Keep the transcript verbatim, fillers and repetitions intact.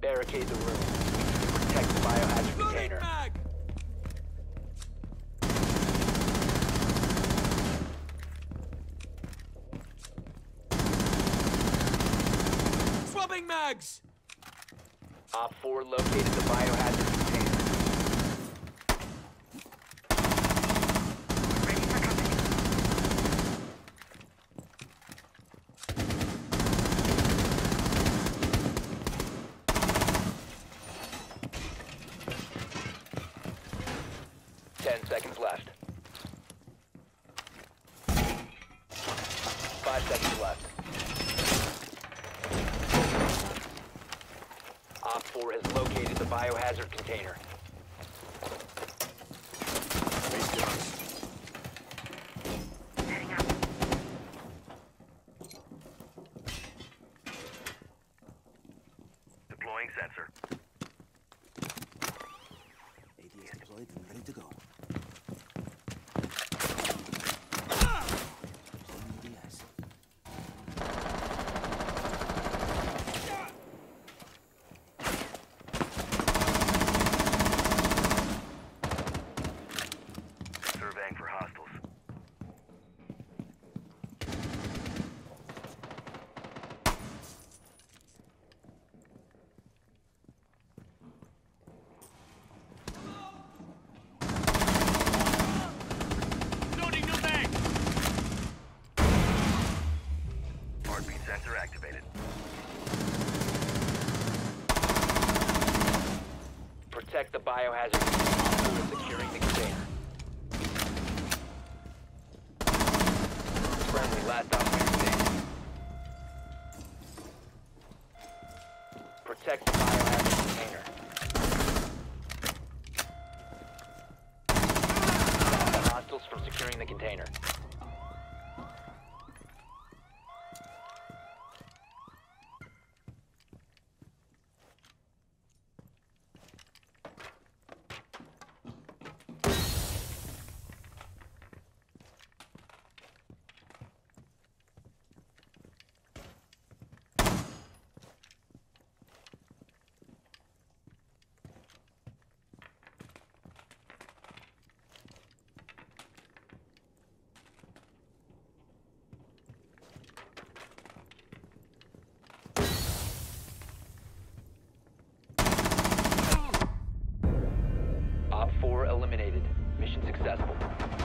barricade the room. We need to protect the biohazard container. Mag! Swapping mags! Op four located the biohazard container. Ready for company. Ten seconds left. Five seconds left. Op four has located the biohazard container. Heading up. Deploying sensor. A D S deployed and ready to go. Deploying A D S. Surveying for hostiles. Loading new mag! Heartbeat sensor activated. Protect the biohazard container. Op four is securing the container. Friendly, last operator standing. Protect the biohazard container. Stop the hostiles from securing the container. Op four eliminated. Mission successful.